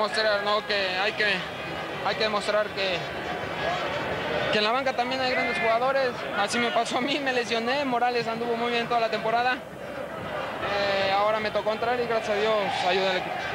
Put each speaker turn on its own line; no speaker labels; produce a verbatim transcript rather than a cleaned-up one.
demostrar, ¿no? Que hay que, hay que demostrar que, que en la banca también hay grandes jugadores. Así me pasó a mí, me lesioné, Morales anduvo muy bien toda la temporada. Eh, ahora me tocó entrar y gracias a Dios ayuda al equipo.